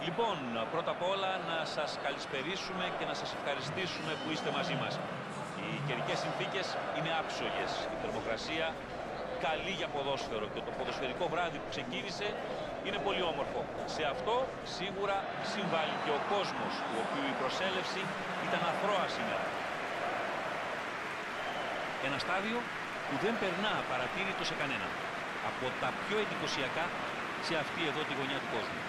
Λοιπόν, πρώτα απ' όλα να σας καλησπερίσουμε και να σας ευχαριστήσουμε που είστε μαζί μας. Οι καιρικές συνθήκες είναι άψογες, η θερμοκρασία καλή για ποδόσφαιρο και το ποδοσφαιρικό βράδυ που ξεκίνησε είναι πολύ όμορφο. Σε αυτό σίγουρα συμβάλλει και ο κόσμος, του οποίου η προσέλευση ήταν αθρώα σήμερα. Ένα στάδιο που δεν περνά απαρατήρητο σε κανέναν. Από τα πιο εντυπωσιακά σε αυτή εδώ τη γωνιά του κόσμου.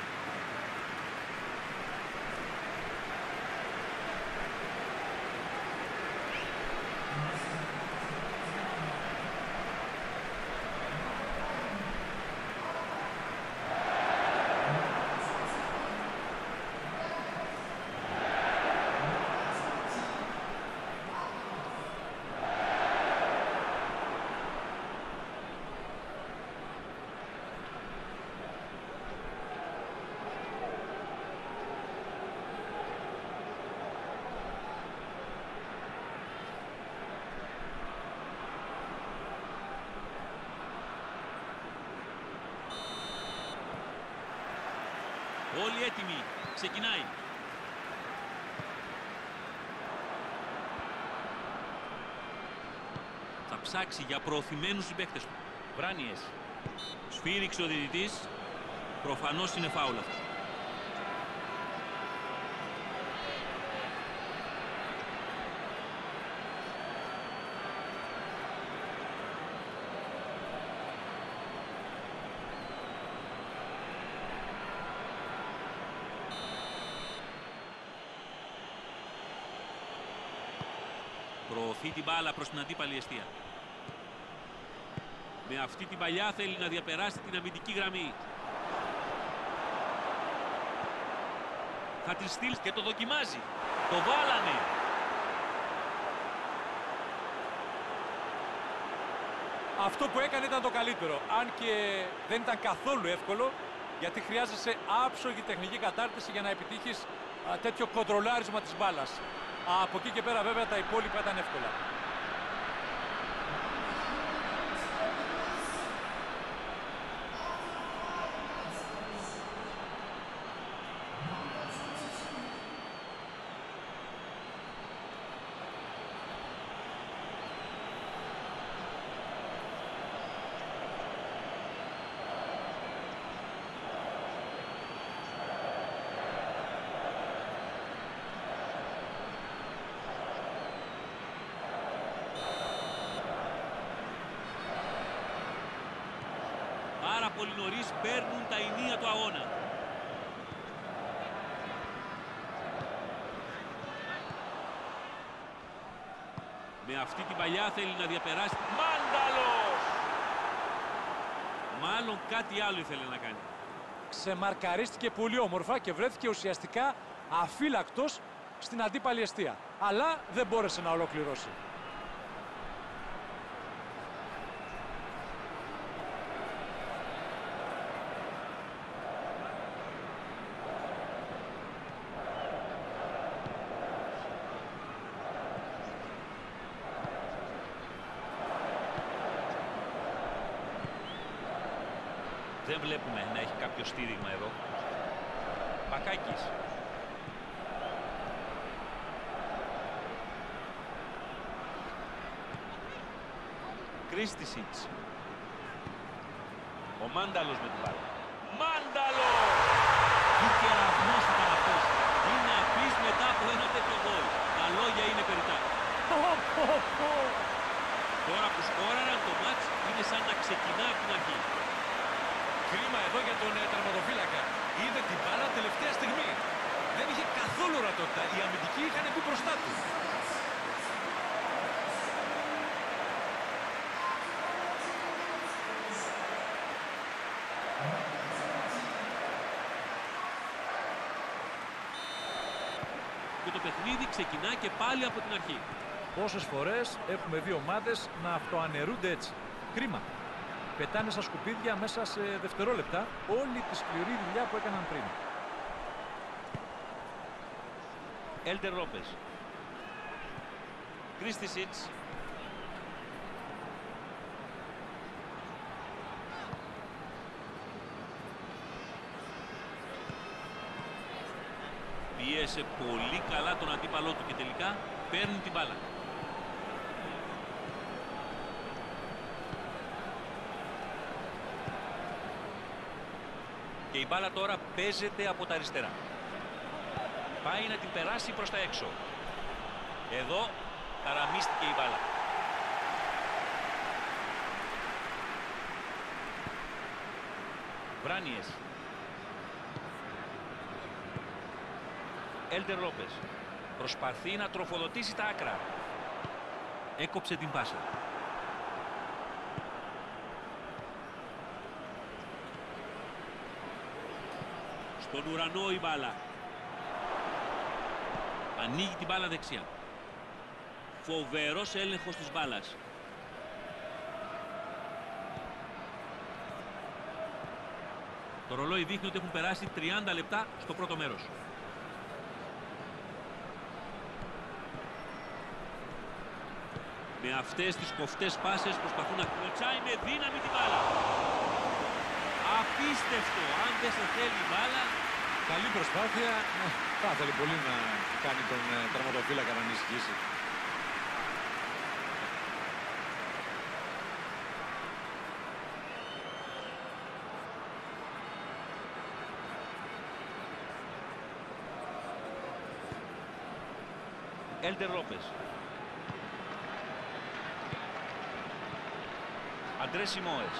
Όλοι έτοιμοι. Ξεκινάει. Θα ψάξει για προωθημένους συμπαίκτες του. Βράνιες. Σφύριξε ο διαιτητής. Προφανώς είναι φάουλ αυτό. Προωθεί την μπάλα προς την αντίπαλη εστία. Με αυτή την παλιά θέλει να διαπεράσει την αμυντική γραμμή. Θα τη στείλει και το δοκιμάζει. Το βάλανε. Αυτό που έκανε ήταν το καλύτερο. Αν και δεν ήταν καθόλου εύκολο, γιατί χρειάζεσαι άψογη τεχνική κατάρτιση για να επιτύχεις τέτοιο κοντρολάρισμα της μπάλας. Από εκεί και πέρα βέβαια τα υπόλοιπα ήταν εύκολα. Πάρα πολύ νωρίς παίρνουν τα ηνία του αγώνα. Με αυτή την παλιά θέλει να διαπεράσει. Μάνταλος! Μάλλον κάτι άλλο ήθελε να κάνει. Ξεμαρκαρίστηκε πολύ όμορφα και βρέθηκε ουσιαστικά αφύλακτος στην αντίπαλη εστία. Αλλά δεν μπόρεσε να ολοκληρώσει. Δεν βλέπουμε να έχει κάποιο στήριγμα εδώ. Πακάκης. Κρίστισιτς. Ο Μάνταλος με την μπάλα. Μάνταλος! Τι κεραυνός ήταν αυτός. Είναι απείς μετά από ένα τέτοιο γκολ. Τα λόγια είναι περιττά. Τώρα που σκόραραν το μάτς είναι σαν να ξεκινά από την αρχή. Κρίμα εδώ για τον τερματοφύλακα. Είδε την μπάλα τελευταία στιγμή. Δεν είχε καθόλου ορατότητα. Οι αμυντικοί είχαν μπει μπροστά του. Και το παιχνίδι ξεκινά και πάλι από την αρχή. Πόσες φορές έχουμε δει ομάδες να αυτοαναιρούνται έτσι. Κρίμα. Πετάνε στα σκουπίδια μέσα σε δευτερόλεπτα όλη τη σκληρή δουλειά που έκαναν πριν. Έλτερ Λόπες. Κρίστισιτς. Πίεσε πολύ καλά τον αντίπαλό του και τελικά παίρνει την μπάλα. Και η μπάλα τώρα παίζεται από τα αριστερά. Πάει να την περάσει προς τα έξω. Εδώ καραμίστηκε η μπάλα. Βράνιες. Έλτερ Λόπες. Προσπαθεί να τροφοδοτήσει τα άκρα. Έκοψε την πάσα. Στον ουρανό η μπάλα. Ανοίγει την μπάλα δεξιά. Φοβερός έλεγχος της μπάλας. Το ρολόι δείχνει ότι έχουν περάσει 30 λεπτά στο πρώτο μέρος. Με αυτές τις κοφτές πάσες προσπαθούν να κλωτσάει με δύναμη την μπάλα. Απίστευτο, αν δεν σε θέλει η μπάλα. Καλή προσπάθεια. Θα ήθελε πολύ να κάνει τον τερματοφύλακα να ανησυχήσει. Έλτερ Λόπες. Αντρέ Σιμόες.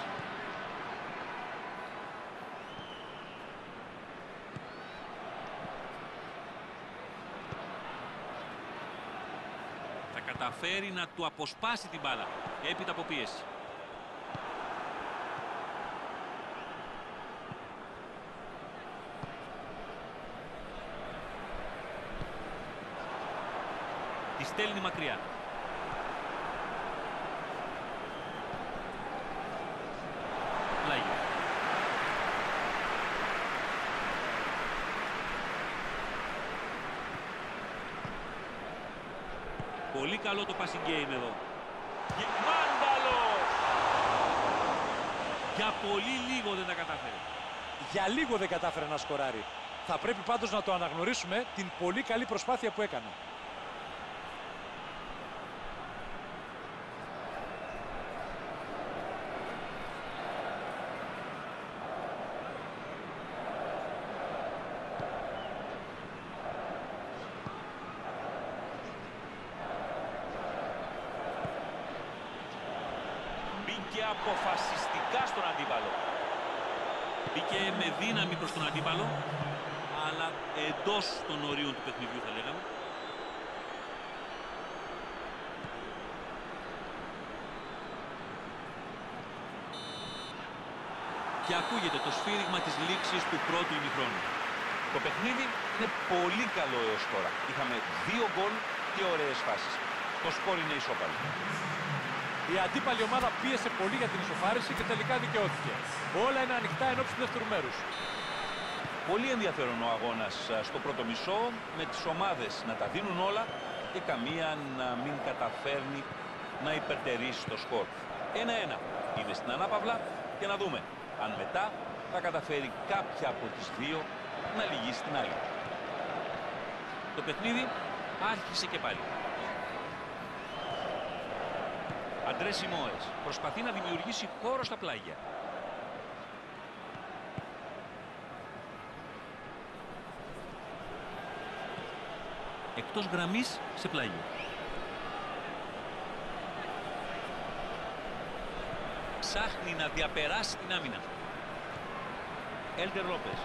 Θα καταφέρει να του αποσπάσει την μπάλα έπειτα από πίεση. Τη στέλνει μακριά. Πλάγιο. Πολύ καλό το passing game εδώ. Μάνταλος! Για πολύ λίγο δεν τα κατάφερε. Για λίγο δεν κατάφερε να σκοράρει. Θα πρέπει πάντως να το αναγνωρίσουμε την πολύ καλή προσπάθεια που έκανε. Μπήκε αποφασιστικά στον αντίπαλο. Μπήκε με δύναμη προς τον αντίπαλο, αλλά εντός των ορίων του παιχνιδιού θα λέγαμε. Και ακούγεται το σφύριγμα της λήξης του πρώτου ημιχρόνου. Το παιχνίδι είναι πολύ καλό έως τώρα. Είχαμε 2 γκολ και ωραίες φάσεις. Το σκορ είναι ισόπαλο. Η αντίπαλη ομάδα πίεσε πολύ για την ισοφάριση και τελικά δικαιώθηκε. Όλα είναι ανοιχτά ενώπιση του δεύτερου μέρους. Πολύ ενδιαφέρον ο αγώνας στο πρώτο μισό, με τις ομάδες να τα δίνουν όλα και καμία να μην καταφέρνει να υπερτερήσει το σκορ. 1-1 είναι στην ανάπαυλα και να δούμε αν μετά θα καταφέρει κάποια από τις δύο να λυγίσει την άλλη. Το παιχνίδι άρχισε και πάλι. Αντρέ Σιμόες προσπαθεί να δημιουργήσει χώρο στα πλάγια. Εκτός γραμμής σε πλάγιο. Ψάχνει να διαπεράσει την άμυνα. Έλτερ Λόπες.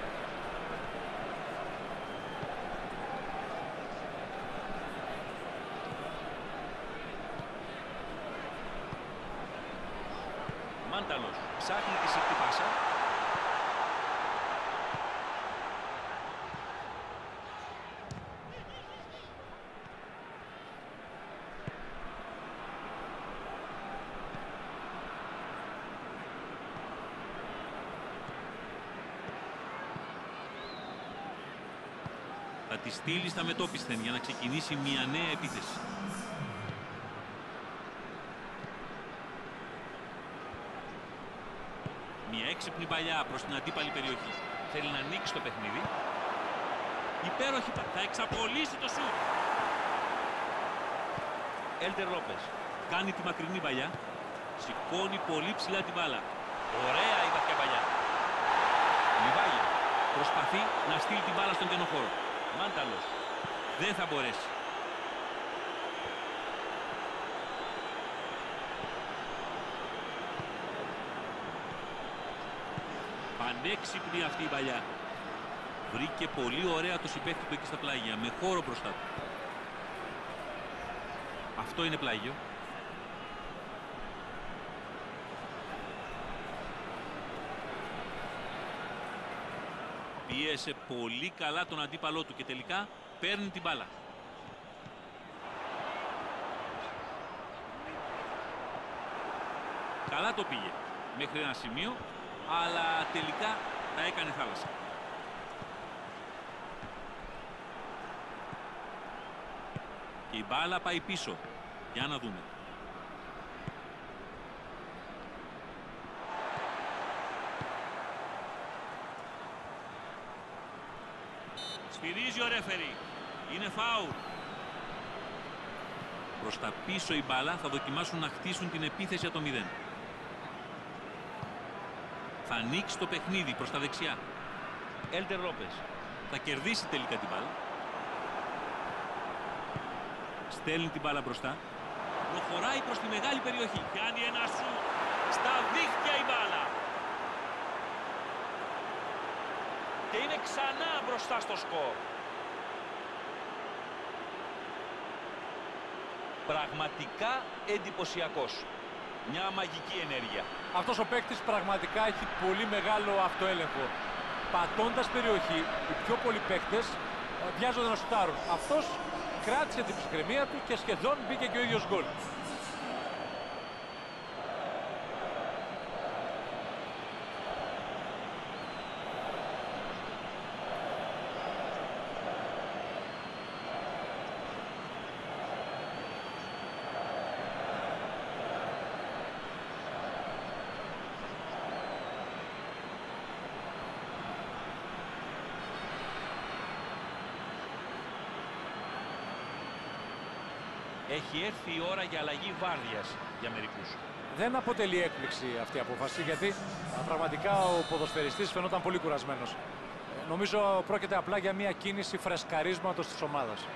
Μάνταλος ψάχνει τη σηκή πάσα. Θα τη στείλει στα μετώπισθεν για να ξεκινήσει μια νέα επίθεση. Μια έξυπνη παλιά προς την αντίπαλη περιοχή. Θέλει να ανοίξει το παιχνίδι. Υπέροχη, θα εξαπολύσει το σουτ. Έλτερ Λόπες. Κάνει τη μακρινή παλιά. Σηκώνει πολύ ψηλά την μπάλα. Ωραία η βαθιά παλιά. Λιβάγια. Προσπαθεί να στείλει την μπάλα στον κενοχώρο. Μάνταλος. Δεν θα μπορέσει. Πανέξυπνη αυτή η παλιά. Βρήκε πολύ ωραία το συμπαίκτη του εκεί στα πλάγια, με χώρο μπροστά του. Αυτό είναι πλάγιο. Πίεσε πολύ καλά τον αντίπαλό του και τελικά παίρνει την μπάλα. Καλά το πήγε μέχρι ένα σημείο, αλλά τελικά τα έκανε θάλασσα. Και η μπάλα πάει πίσω. Για να δούμε. Σφυρίζει ο ρέφερι. Είναι φάουλ. Προς τα πίσω η μπάλα, θα δοκιμάσουν να χτίσουν την επίθεση για το 0. Θα ανοίξει το παιχνίδι προς τα δεξιά. Έλτερ Λόπες. Θα κερδίσει τελικά την μπάλα. Στέλνει την μπάλα μπροστά. Προχωράει προς τη μεγάλη περιοχή. Κάνει ένα σου. Στα δίχτυα η μπάλα. Και είναι ξανά μπροστά στο σκορ. Πραγματικά εντυπωσιακός. Μια μαγική ενέργεια. Αυτός ο παίκτης πραγματικά έχει πολύ μεγάλο αυτοέλεγχο. Πατώντας περιοχή, οι πιο πολλοί παίκτες βιάζονται να σουτάρουν. Αυτός κράτησε την ψυχραιμία του και σχεδόν μπήκε και ο ίδιος γκολ. Έχει έρθει η ώρα για αλλαγή βάρδιας για μερικούς. Δεν αποτελεί έκπληξη αυτή η απόφαση, γιατί πραγματικά ο ποδοσφαιριστής φαινόταν πολύ κουρασμένος. Νομίζω πρόκειται απλά για μια κίνηση φρεσκαρίσματος της ομάδας.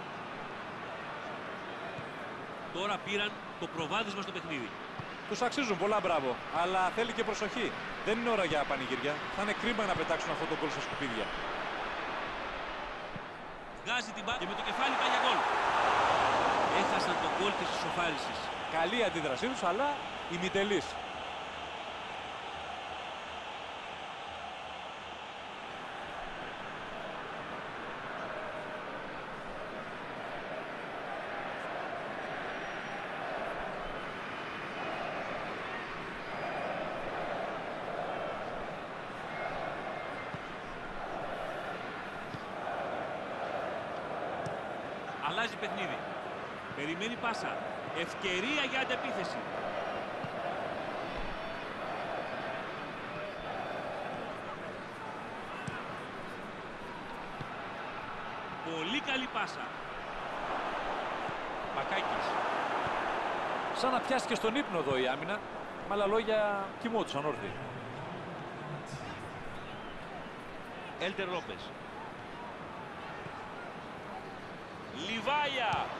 Τώρα πήραν το προβάδισμα στο παιχνίδι. Τους αξίζουν πολλά μπράβο, αλλά θέλει και προσοχή. Δεν είναι ώρα για πανηγυριά. Θα είναι κρίμα να πετάξουν αυτό το γκολ στα σκουπίδια. Βγάζει την μπάλα και με το κεφάλι πάει για γκολ. Έχασαν τον γκολ της ισοφάρισης. Καλή αντίδρασή τους, αλλά ημιτελής. Αλλάζει παιχνίδι. Περιμένει πάσα. Ευκαιρία για αντεπίθεση. Πολύ καλή πάσα. Πακάκης. Σαν να πιάστηκε στον ύπνο εδώ η άμυνα. Με άλλα λόγια, κοιμόντουσαν όρθιοι. Έλτερ Λόπες. Λιβάγια.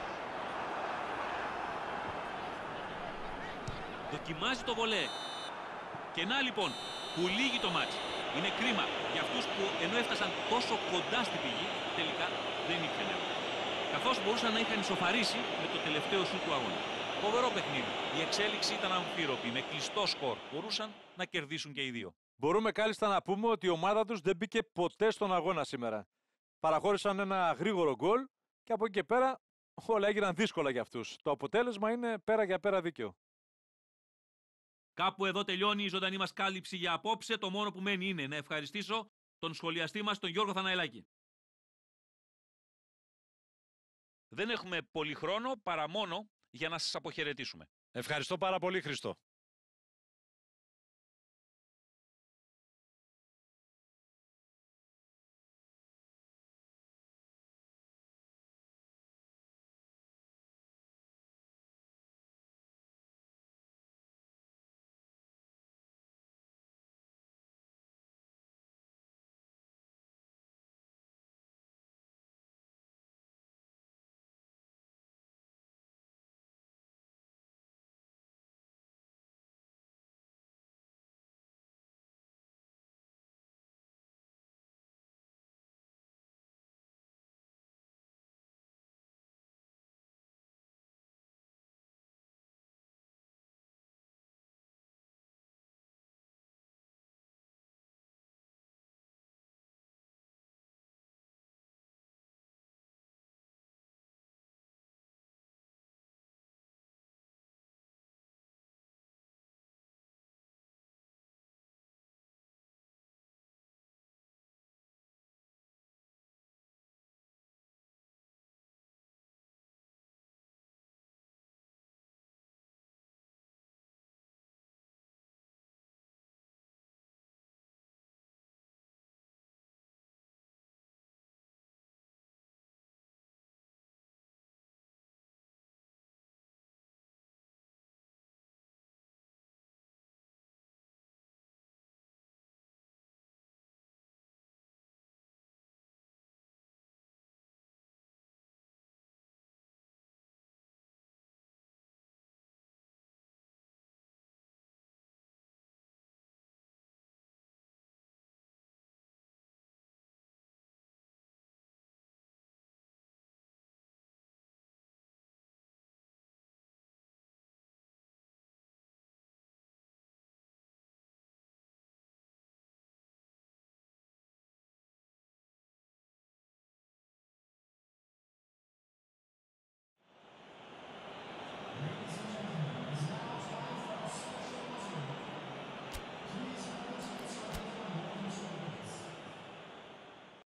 Δοκιμάζει το βολέ. Και να λοιπόν που λύγει το μάτς. Είναι κρίμα για αυτούς που ενώ έφτασαν τόσο κοντά στην πηγή, τελικά δεν ήπιαν νερό. Καθώς μπορούσαν να είχαν ισοφαρίσει με το τελευταίο σουτ του αγώνα. Φοβερό παιχνίδι. Η εξέλιξη ήταν αμφίροπη, με κλειστό σκορ. Μπορούσαν να κερδίσουν και οι δύο. Μπορούμε κάλλιστα να πούμε ότι η ομάδα τους δεν μπήκε ποτέ στον αγώνα σήμερα. Παραχώρησαν ένα γρήγορο γκολ και από εκεί και πέρα όλα έγιναν δύσκολα για αυτούς. Το αποτέλεσμα είναι πέρα για πέρα δίκαιο. Κάπου εδώ τελειώνει η ζωντανή μας κάλυψη για απόψε. Το μόνο που μένει είναι να ευχαριστήσω τον σχολιαστή μας, τον Γιώργο Θαναελάκη. Δεν έχουμε πολύ χρόνο παρά μόνο για να σας αποχαιρετήσουμε. Ευχαριστώ πάρα πολύ, Χριστό.